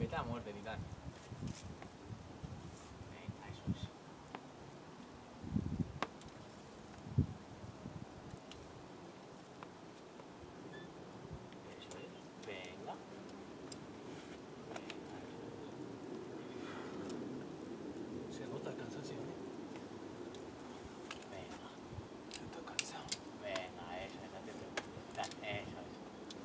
Vete a muerte, titán. Venga, eso es. Eso es. Venga. Se nota el cansancio, ¿no? Venga. Estoy cansado. Venga, eso es. No te preocupes. Eso es.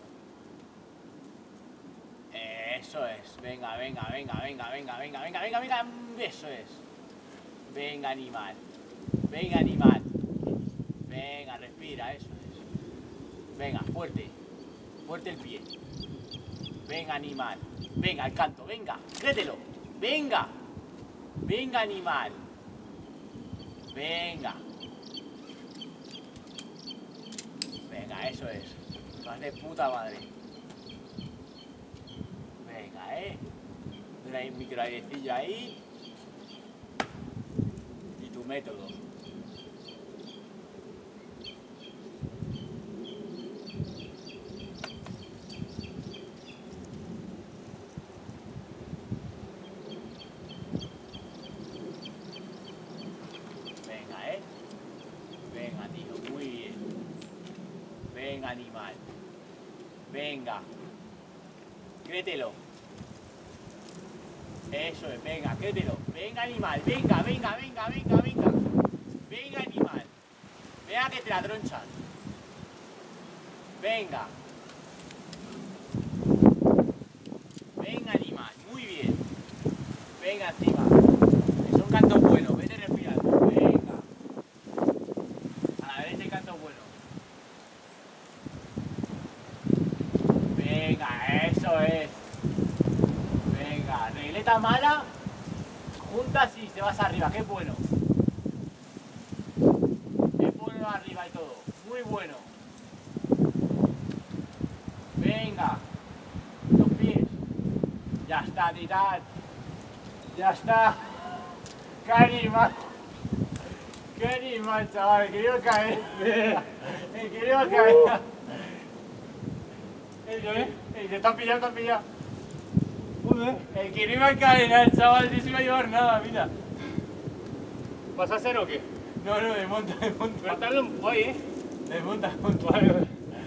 Eso es. Venga, venga, venga, venga, venga, venga, venga, venga, venga. Eso es. Venga, animal. Venga, animal. Venga, respira, eso es. Venga, fuerte. Fuerte el pie. Venga, animal. Venga, el canto, venga. Créetelo. Venga. Venga, animal. Venga. Venga, eso es. Vas de puta madre. Venga, un micro airecillo ahí. Y tu método. Venga, venga, tío, muy bien. Venga, animal. Venga. Créetelo. Eso es, venga, créetelo. Venga, animal, venga, venga, venga, venga, venga. Venga, animal. Venga que te la tronchan. Venga. Venga, animal, muy bien. Venga, encima. Es un canto bueno, vete respirando. Venga. A la derecha hay canto bueno. Venga, eso es. Venga, regleta mala, juntas y te vas arriba, qué bueno. Qué bueno arriba y todo, muy bueno. Venga, los pies. Ya está, titán. Ya está. Qué animal. Qué animal, chaval, que iba a caer. El que iba a caer. Te están pillando, te han pillado. El que no iba a encadenar, chaval, no se iba a llevar nada, mira. ¿Vas a hacer o qué? No, desmonta. Pero está bien guay, Desmonta.